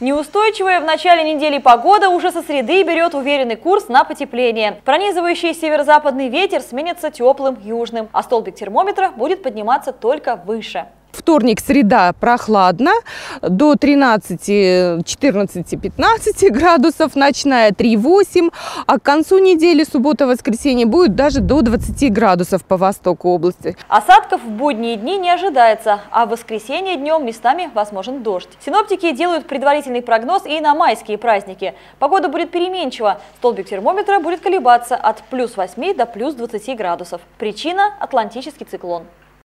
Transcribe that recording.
Неустойчивая в начале недели погода уже со среды берет уверенный курс на потепление. Пронизывающий северо-западный ветер сменится теплым южным, а столбик термометра будет подниматься только выше. Вторник, среда прохладно, до 13, 14, 15 градусов, ночная 3-8, а к концу недели, суббота-воскресенье, будет даже до 20 градусов по востоку области. Осадков в будние дни не ожидается, а в воскресенье днем местами возможен дождь. Синоптики делают предварительный прогноз и на майские праздники. Погода будет переменчива, столбик термометра будет колебаться от +8 до +20 градусов. Причина – атлантический циклон.